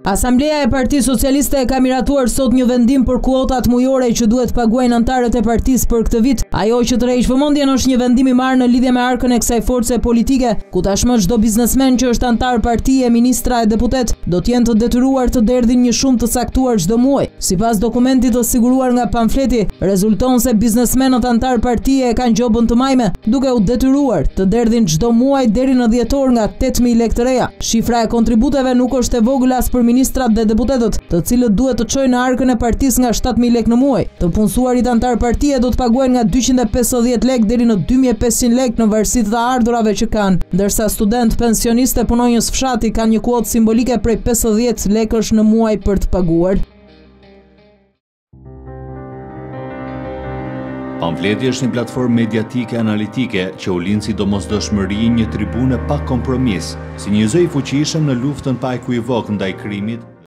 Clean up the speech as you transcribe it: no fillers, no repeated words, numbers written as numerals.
Asambleja e Partisë Socialiste ka miratuar sot një vendim për kuotat mujore që duhet paguajnë anëtarët e partisë për këtë vit. Ajo që tërheq vëmendjen është një vendim i marrë në lidhje me arkën e kësaj force politike, ku tashmë çdo biznesmen që është anëtar partie, ministra e deputet do të jenë të detyruar të derdhin një shumë të caktuar çdo muaj. Sipas dokumentit të siguruar nga pamfleti, rezulton se biznesmenët anëtar partie kanë gjobën të majme, duke u detyruar të derdhin çdo muaj deri në dhjetor nga 8.000 lekë të reja. Shifra e kontributeve nuk është e vogël as për ministrat dhe deputetët, të cilët duhet të çojnë në arkën e partisë nga 7.000 lekë në muaj. Të punësuarit antar partie do të paguajnë nga 250 lekë deri në 2.500 lekë në varësi të ardhurave që kanë, ndërsa student, pensionistë e punonjës fshati kanë një kuotë simbolike prej 50 lekësh në muaj për të paguar. Pamfleti është një platformë mediatike analitike që u lind si domosdoshmëri një tribune pa kompromis, si një zë i fuqishëm në luftën pa ekuivok ndaj krimit.